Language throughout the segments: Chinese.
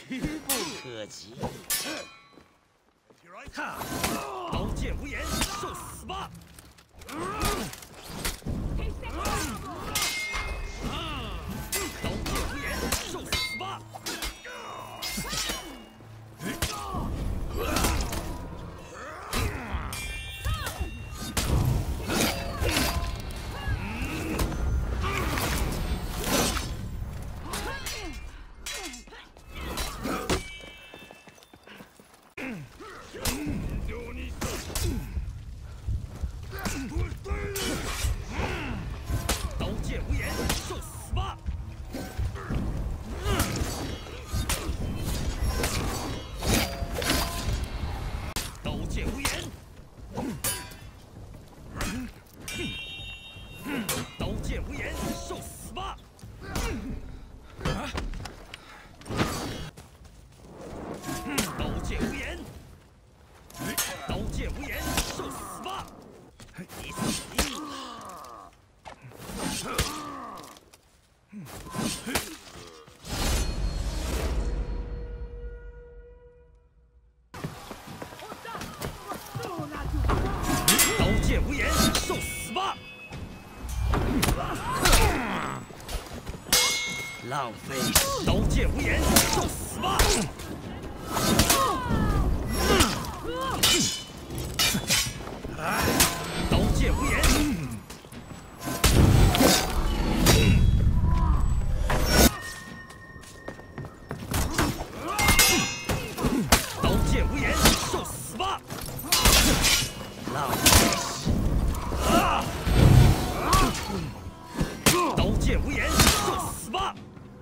不可及。 刀剑无眼，受死吧！刀剑无眼，受死吧！刀剑无眼，受死吧！刀剑无眼，刀剑无眼，受死吧！刀剑无眼，刀剑无眼，受死吧！你死定了！刀剑无眼，受死吧！ 浪费！ 刀剑无眼，受死吧！刀剑无眼，刀剑无眼，受死吧！ 浪费！ 刀剑无眼，受死吧！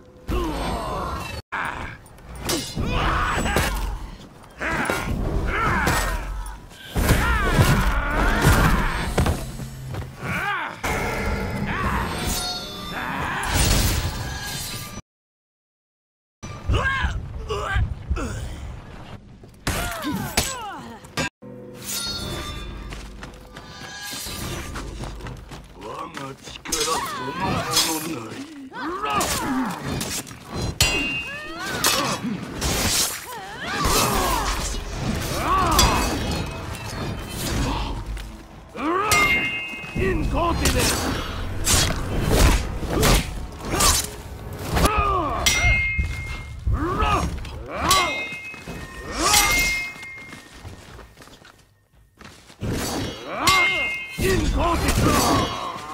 我が力そのものない。Incontinent! Incontinent!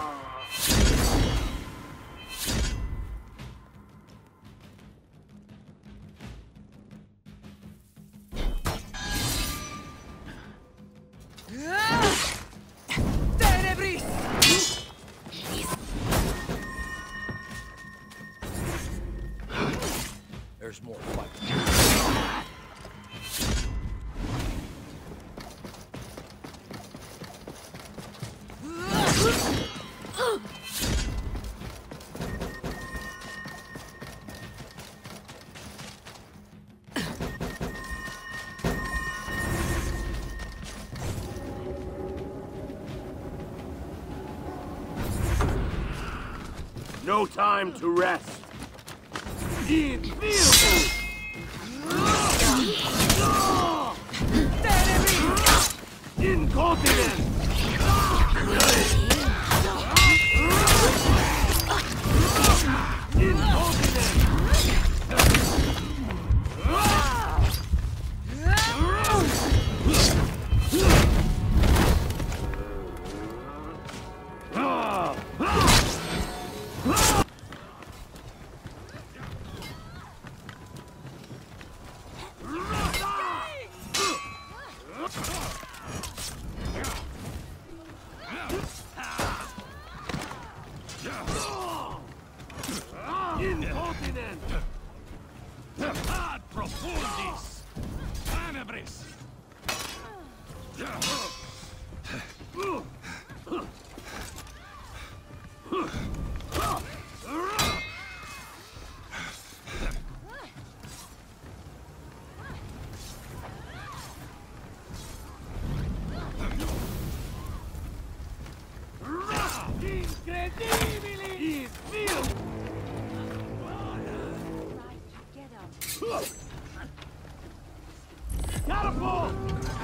There's more fight. No time to rest. Invincible! Incontinent! Incontinent! Ad profundis! Tenebris! Incredibili! Is Catapult!